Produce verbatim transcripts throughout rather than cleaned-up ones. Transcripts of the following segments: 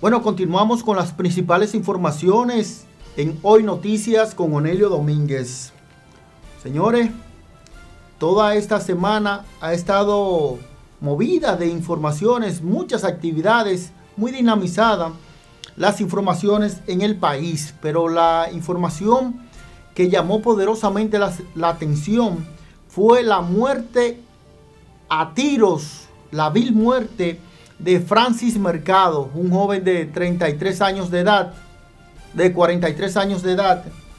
Bueno, continuamos con las principales informaciones en Hoy Noticias con Onelio Domínguez. Señores, toda esta semana ha estado movida de informaciones, muchas actividades, muy dinamizadas las informaciones en el país, pero la información que llamó poderosamente la, la atención fue la muerte a tiros, la vil muerte de Francis Mercado, un joven de treinta y tres años de edad, de cuarenta y tres años de edad,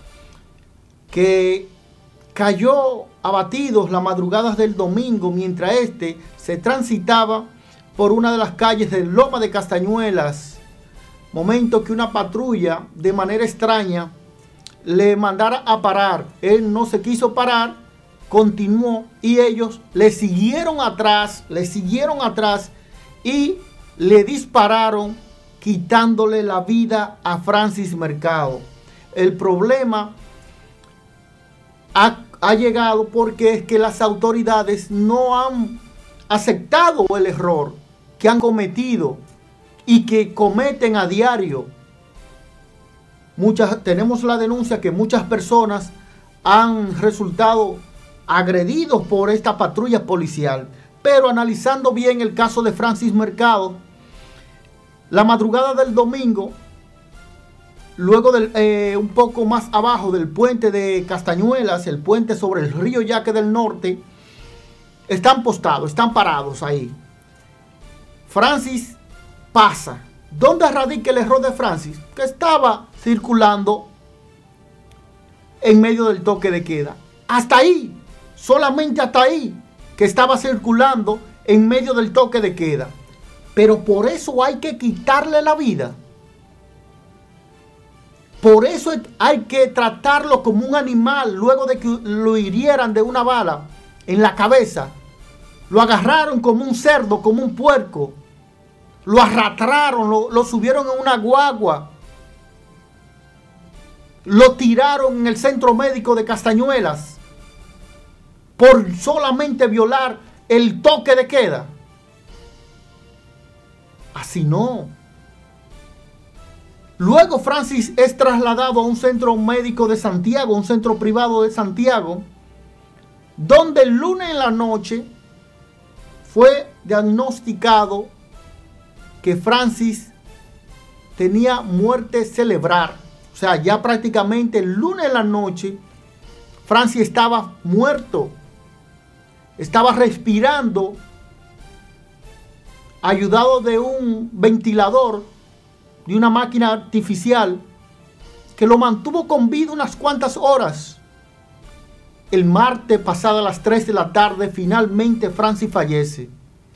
que cayó abatido la madrugada del domingo mientras este se transitaba por una de las calles de Loma de Castañuelas, momento que una patrulla de manera extraña le mandara a parar. Él no se quiso parar, continuó y ellos le siguieron atrás, le siguieron atrás y le dispararon, quitándole la vida a Francis Mercado. El problema ha, ha llegado porque es que las autoridades no han aceptado el error que han cometido y que cometen a diario. Muchas, tenemos la denuncia que muchas personas han resultado agredidos por esta patrulla policial. Pero analizando bien el caso de Francis Mercado, la madrugada del domingo, luego del, eh, un poco más abajo del puente de Castañuelas, el puente sobre el río Yaque del Norte, están postados, están parados ahí. Francis pasa. ¿Dónde radica el error de Francis? Que estaba circulando en medio del toque de queda. Hasta ahí, solamente hasta ahí, que estaba circulando en medio del toque de queda. Pero por eso hay que quitarle la vida. Por eso hay que tratarlo como un animal luego de que lo hirieran de una bala en la cabeza. Lo agarraron como un cerdo, como un puerco. Lo arrastraron, lo, lo subieron en una guagua. Lo tiraron en el centro médico de Castañuelas por solamente violar el toque de queda. Así no. Luego Francis es trasladado a un centro médico de Santiago, un centro privado de Santiago, donde el lunes en la noche fue diagnosticado que Francis tenía muerte cerebral. O sea, ya prácticamente el lunes en la noche Francis estaba muerto. Estaba respirando, ayudado de un ventilador, de una máquina artificial, que lo mantuvo con vida unas cuantas horas. El martes, pasada las tres de la tarde, finalmente Francis fallece.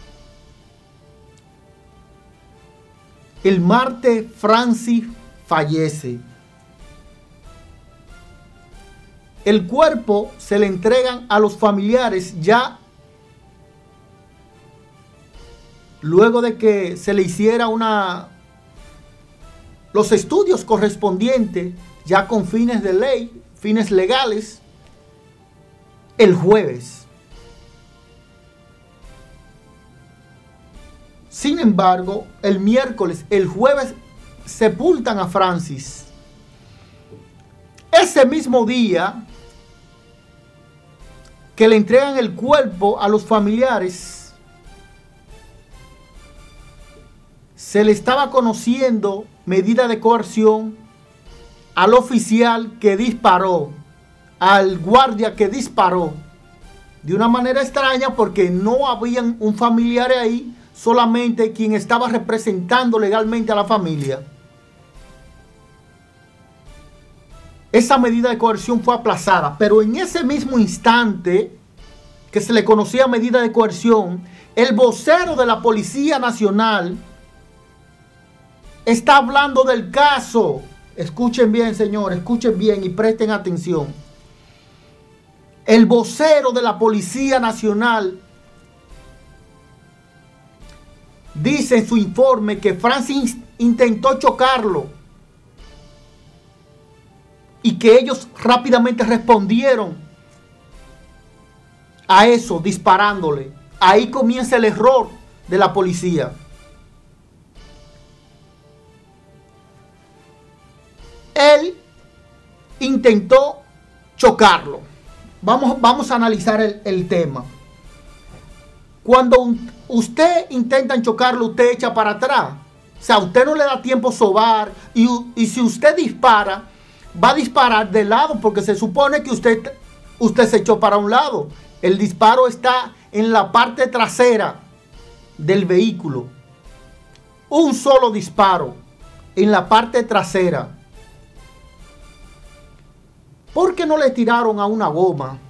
El martes Francis fallece. El cuerpo se le entregan a los familiares ya luego de que se le hiciera una los estudios correspondientes, ya con fines de ley, fines legales, el jueves. Sin embargo, el miércoles, el jueves, sepultan a Francis. Ese mismo día que le entregan el cuerpo a los familiares, se le estaba conociendo medida de coerción al oficial que disparó, al guardia que disparó, de una manera extraña porque no había un familiar ahí, solamente quien estaba representando legalmente a la familia. Esa medida de coerción fue aplazada, pero en ese mismo instante que se le conocía medida de coerción, el vocero de la Policía Nacional está hablando del caso. Escuchen bien, señores, escuchen bien y presten atención. El vocero de la Policía Nacional dice en su informe que Francis intentó chocarlo y que ellos rápidamente respondieron a eso disparándole. Ahí comienza el error de la policía. intentó chocarlo. Vamos, vamos a analizar el, el tema. Cuando un, usted intenta chocarlo, usted echa para atrás. O sea, usted no le da tiempo a sobar. Y, y si usted dispara, va a disparar de lado porque se supone que usted, usted se echó para un lado. El disparo está en la parte trasera del vehículo. Un solo disparo en la parte trasera. ¿Por qué no le tiraron a una goma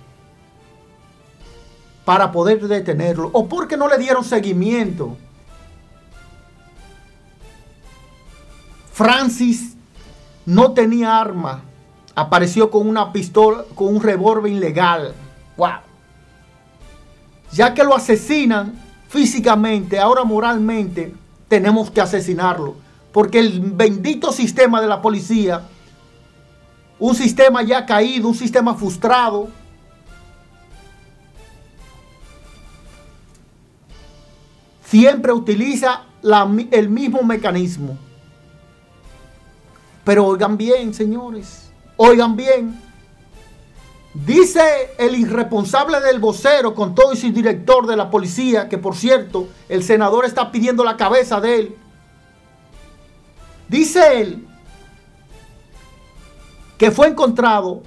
para poder detenerlo? ¿O por qué no le dieron seguimiento? Francis no tenía arma. Apareció con una pistola, con un revólver ilegal. ¡Wow! Ya que lo asesinan físicamente, ahora moralmente tenemos que asesinarlo. Porque el bendito sistema de la policía, un sistema ya caído, un sistema frustrado, siempre utiliza la, el mismo mecanismo. Pero oigan bien, señores, oigan bien. Dice el irresponsable del vocero con todo y su director de la policía, que por cierto, el senador está pidiendo la cabeza de él. Dice él que fue encontrado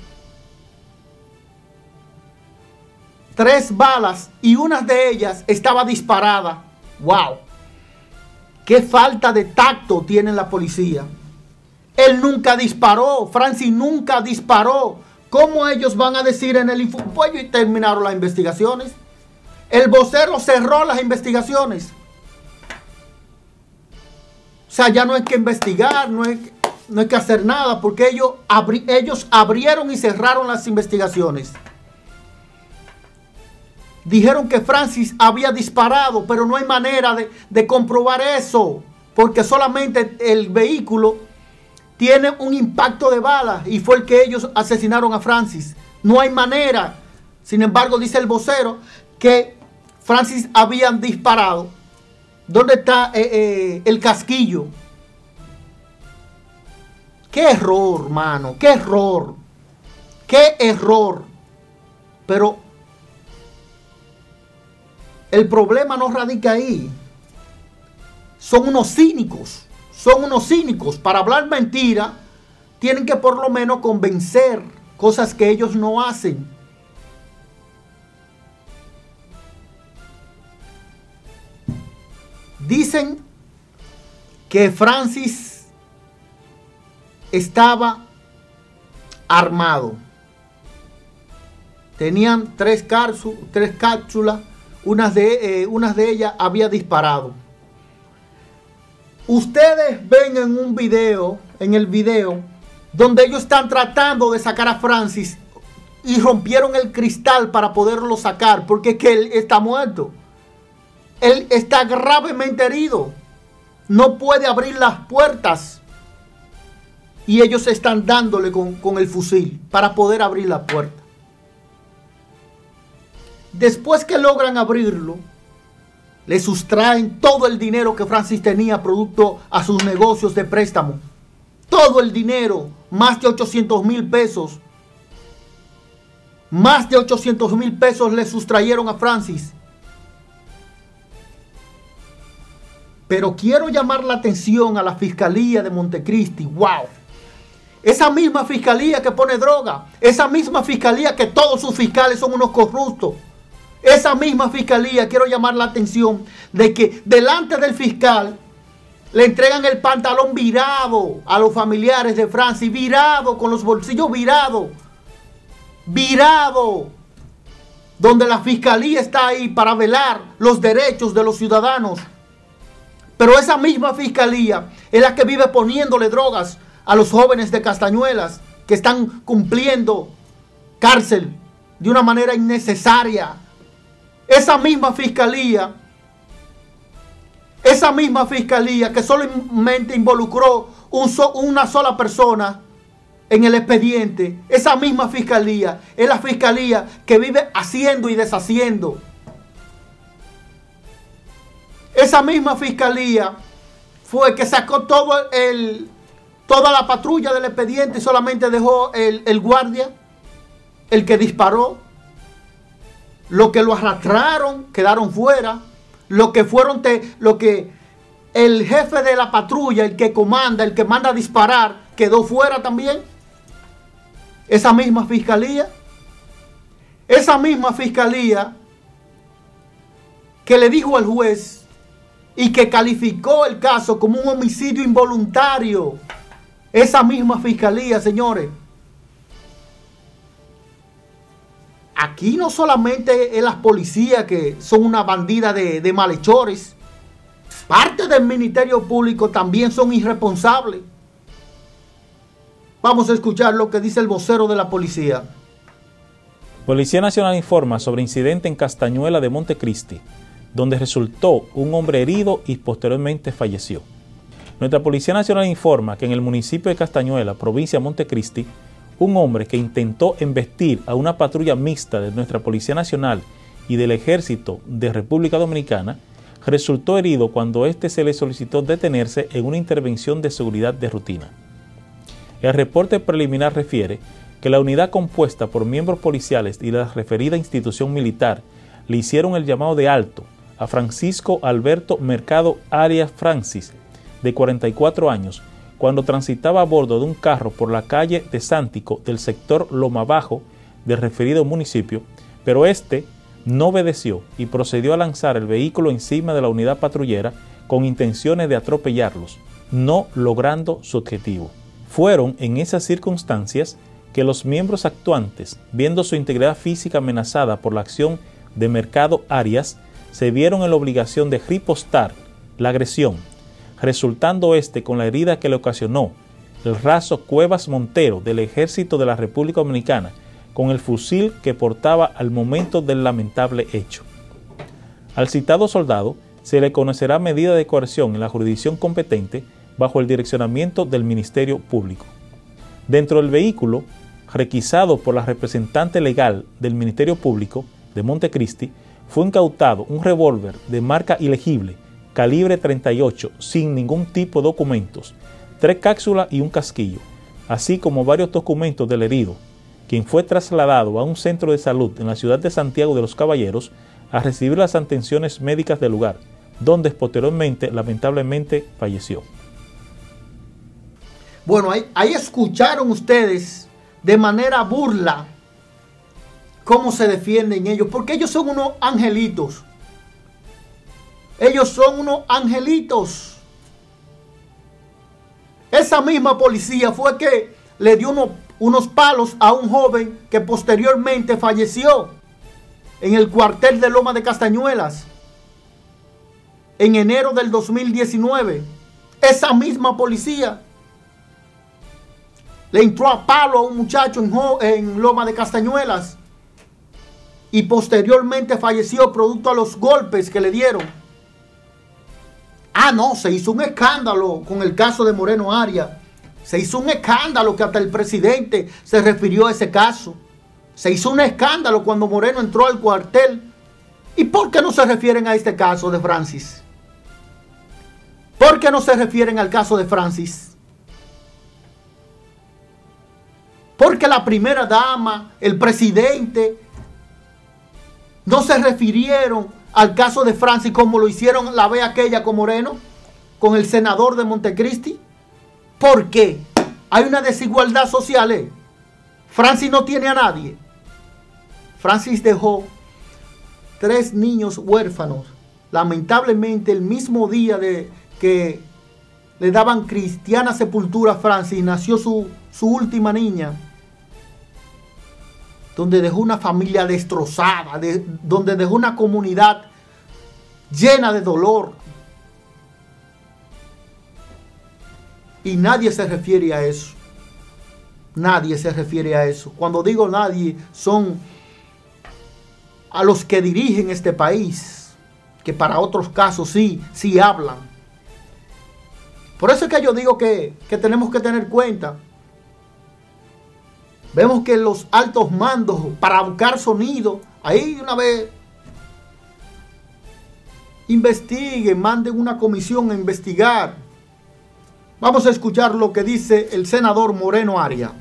tres balas y una de ellas estaba disparada. ¡Wow! ¡Qué falta de tacto tiene la policía! Él nunca disparó, Francis nunca disparó. ¿Cómo ellos van a decir en el informe? Pues y terminaron las investigaciones. El vocero cerró las investigaciones. O sea, ya no hay que investigar, no hay, no hay que hacer nada, porque ellos, abri, ellos abrieron y cerraron las investigaciones. Dijeron que Francis había disparado, pero no hay manera de, de comprobar eso, porque solamente el vehículo tiene un impacto de bala y fue el que ellos asesinaron a Francis. No hay manera. Sin embargo, dice el vocero que Francis habían disparado. ¿Dónde está eh, eh, el casquillo? ¡Qué error, mano! ¡Qué error! ¡Qué error! Pero el problema no radica ahí. Son unos cínicos. Son unos cínicos. Para hablar mentira, tienen que por lo menos convencer cosas que ellos no hacen. Dicen que Francis estaba armado. Tenían tres, cápsulas, tres cápsulas. Unas de, eh, unas de ellas había disparado. Ustedes ven en un video, en el video, donde ellos están tratando de sacar a Francis y rompieron el cristal para poderlo sacar, porque es que él está muerto. Él está gravemente herido. No puede abrir las puertas. Y ellos están dándole con, con el fusil para poder abrir la puerta. Después que logran abrirlo, le sustraen todo el dinero que Francis tenía producto a sus negocios de préstamo. Todo el dinero, más de ochocientos mil pesos. Más de ochocientos mil pesos le sustrayeron a Francis. Pero quiero llamar la atención a la Fiscalía de Montecristi. ¡Wow! Esa misma fiscalía que pone droga. Esa misma fiscalía que todos sus fiscales son unos corruptos. Esa misma fiscalía, quiero llamar la atención de que delante del fiscal le entregan el pantalón virado a los familiares de Francis. Virado, con los bolsillos virados. Virado. Donde la fiscalía está ahí para velar los derechos de los ciudadanos. Pero esa misma fiscalía es la que vive poniéndole drogas a los jóvenes de Castañuelas que están cumpliendo cárcel de una manera innecesaria. Esa misma fiscalía, esa misma fiscalía que solamente involucró un so, una sola persona en el expediente, esa misma fiscalía es la fiscalía que vive haciendo y deshaciendo. Esa misma fiscalía fue que sacó todo el, toda la patrulla del expediente y solamente dejó el, el guardia, el que disparó. Los que lo arrastraron quedaron fuera. Los que fueron, te, lo que el jefe de la patrulla, el que comanda, el que manda a disparar, quedó fuera también. Esa misma fiscalía, esa misma fiscalía que le dijo al juez y que calificó el caso como un homicidio involuntario. Esa misma fiscalía, señores. Aquí no solamente es las policías que son una bandida de, de malhechores. Parte del Ministerio Público también son irresponsables. Vamos a escuchar lo que dice el vocero de la policía. Policía Nacional informa sobre incidente en Castañuela de Montecristi, donde resultó un hombre herido y posteriormente falleció. Nuestra Policía Nacional informa que en el municipio de Castañuela, provincia de Montecristi, un hombre que intentó embestir a una patrulla mixta de nuestra Policía Nacional y del Ejército de República Dominicana, resultó herido cuando éste se le solicitó detenerse en una intervención de seguridad de rutina. El reporte preliminar refiere que la unidad compuesta por miembros policiales y la referida institución militar le hicieron el llamado de alto a Francisco Alberto Mercado Arias Francis, de cuarenta y cuatro años, cuando transitaba a bordo de un carro por la calle de Sántico del sector Loma Bajo del referido municipio, pero este no obedeció y procedió a lanzar el vehículo encima de la unidad patrullera con intenciones de atropellarlos, no logrando su objetivo. Fueron en esas circunstancias que los miembros actuantes, viendo su integridad física amenazada por la acción de Mercado Arias, se vieron en la obligación de ripostar la agresión, resultando este con la herida que le ocasionó el raso Cuevas Montero del Ejército de la República Dominicana, con el fusil que portaba al momento del lamentable hecho. Al citado soldado se le conocerá medida de coerción en la jurisdicción competente bajo el direccionamiento del Ministerio Público. Dentro del vehículo, requisado por la representante legal del Ministerio Público de Montecristi, fue incautado un revólver de marca ilegible, calibre treinta y ocho, sin ningún tipo de documentos, tres cápsulas y un casquillo, así como varios documentos del herido, quien fue trasladado a un centro de salud en la ciudad de Santiago de los Caballeros a recibir las atenciones médicas del lugar, donde posteriormente, lamentablemente, falleció. Bueno, ahí, ahí escucharon ustedes de manera burla cómo se defienden ellos, porque ellos son unos angelitos. Ellos son unos angelitos. Esa misma policía fue que le dio uno, unos palos a un joven que posteriormente falleció en el cuartel de Loma de Castañuelas en enero del dos mil diecinueve. Esa misma policía le entró a palo a un muchacho en, en Loma de Castañuelas y posteriormente falleció producto a los golpes que le dieron. Ah, no, se hizo un escándalo con el caso de Moreno Arias. Se hizo un escándalo que hasta el presidente se refirió a ese caso. Se hizo un escándalo cuando Moreno entró al cuartel. ¿Y por qué no se refieren a este caso de Francis? ¿Por qué no se refieren al caso de Francis? Porque la primera dama, el presidente, no se refirieron al caso de Francis como lo hicieron la vez aquella con Moreno, con el senador de Montecristi. ¿Por qué? Hay una desigualdad social, ¿eh? Francis no tiene a nadie. Francis dejó tres niños huérfanos. Lamentablemente, el mismo día de que le daban cristiana sepultura a Francis, nació su, su última niña, donde dejó una familia destrozada, de, donde dejó una comunidad llena de dolor. Y nadie se refiere a eso. Nadie se refiere a eso. Cuando digo nadie, son a los que dirigen este país, que para otros casos sí, sí hablan. Por eso es que yo digo que, que tenemos que tener cuenta. Vemos que los altos mandos, para buscar sonido, ahí una vez investiguen, manden una comisión a investigar Vamos a escuchar lo que dice el senador Moreno Arias.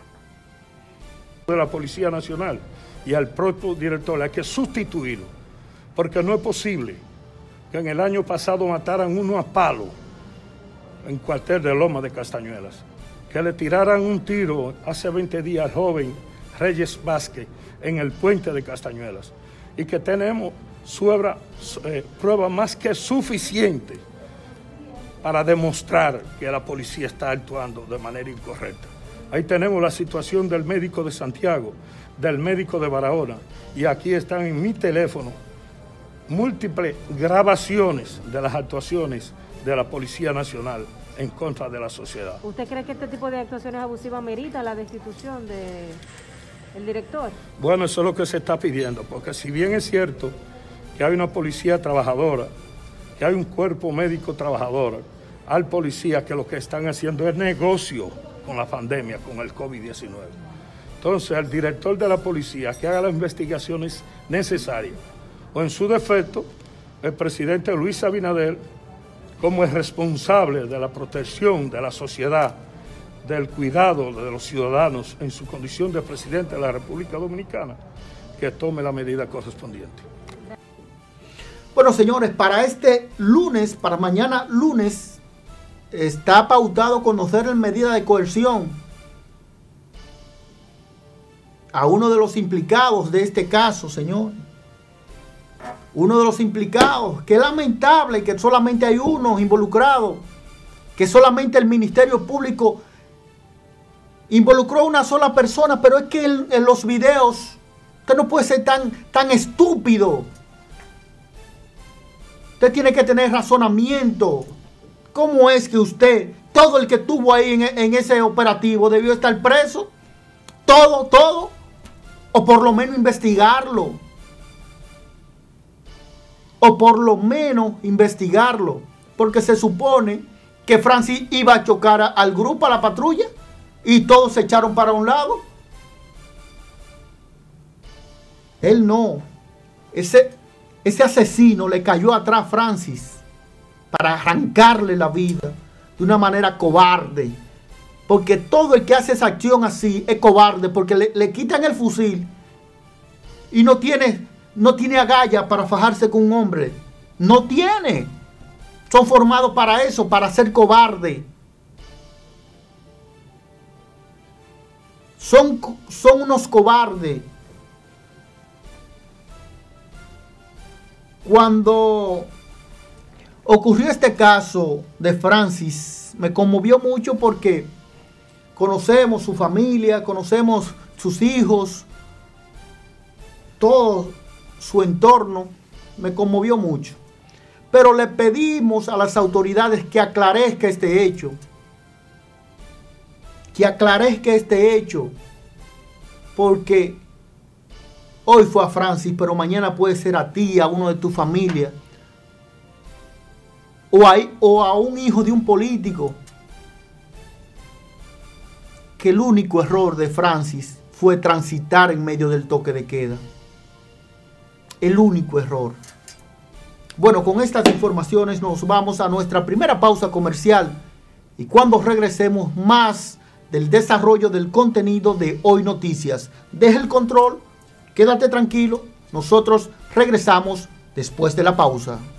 De la Policía Nacional y al propio director hay que sustituirlo, porque no es posible que en el año pasado mataran uno a palo en el cuartel de Loma de Castañuelas, que le tiraran un tiro hace veinte días al joven Reyes Vázquez en el puente de Castañuelas, y que tenemos prueba, eh, prueba más que suficiente para demostrar que la policía está actuando de manera incorrecta. Ahí tenemos la situación del médico de Santiago, del médico de Barahona, y aquí están en mi teléfono múltiples grabaciones de las actuaciones de la Policía Nacional en contra de la sociedad. ¿Usted cree que este tipo de actuaciones abusivas merita la destitución del director? Bueno, eso es lo que se está pidiendo, porque si bien es cierto que hay una policía trabajadora, que hay un cuerpo médico trabajador, hay policías que lo que están haciendo es negocio con la pandemia, con el COVID diecinueve. Entonces, el director de la policía que haga las investigaciones necesarias, o en su defecto, el presidente Luis Abinader, como es responsable de la protección de la sociedad, del cuidado de los ciudadanos en su condición de presidente de la República Dominicana, que tome la medida correspondiente. Bueno, señores, para este lunes, para mañana lunes, está pautado conocer en medida de coerción a uno de los implicados de este caso, señor. Uno de los implicados, que es lamentable que solamente hay uno involucrado, que solamente el Ministerio Público involucró a una sola persona, pero es que en, en los videos usted no puede ser tan, tan estúpido. Usted tiene que tener razonamiento. ¿Cómo es que usted, todo el que estuvo ahí en, en ese operativo, debió estar preso? Todo, todo. O por lo menos investigarlo. O por lo menos investigarlo. Porque se supone que Francis iba a chocar a, al grupo, a la patrulla, y todos se echaron para un lado. Él no. Ese, ese asesino le cayó atrás a Francis para arrancarle la vida de una manera cobarde. Porque todo el que hace esa acción así es cobarde, porque le, le quitan el fusil y no tiene, no tiene agallas para fajarse con un hombre. No tiene. Son formados para eso, para ser cobarde. Son, son unos cobardes. Cuando ocurrió este caso de Francis, me conmovió mucho porque conocemos su familia, conocemos sus hijos, todo su entorno. Me conmovió mucho. Pero le pedimos a las autoridades que aclarezca este hecho. Que aclarezca este hecho. Porque hoy fue a Francis, pero mañana puede ser a ti, a uno de tu familia. O a, o a un hijo de un político. Que el único error de Francis fue transitar en medio del toque de queda. El único error. Bueno, con estas informaciones nos vamos a nuestra primera pausa comercial. Y cuando regresemos, más del desarrollo del contenido de Hoy Noticias. Deja el control, quédate tranquilo. Nosotros regresamos después de la pausa.